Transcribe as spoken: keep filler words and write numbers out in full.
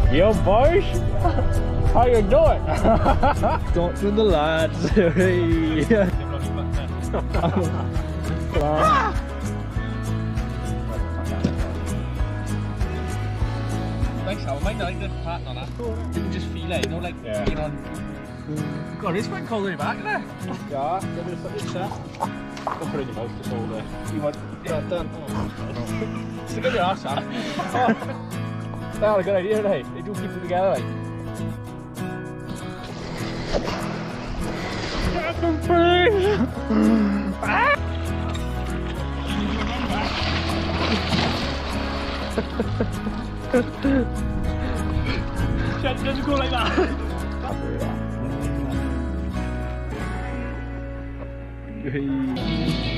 Yo, boys! How you doing? Doctor the lads. Hey. Thanks, I might like the pattern on that. You can just feel it, you know, like yeah. being on. God, it's quite cold in your back, isn't it? Yeah, give it a fucking shot. Don't put it in your mouth, just hold it. You want Yeah, done. Oh. stick in your arse, Sam. That's not a good idea, right? They do keep them together, like. Get them free! Ah! Shit, it doesn't go like that. Hey.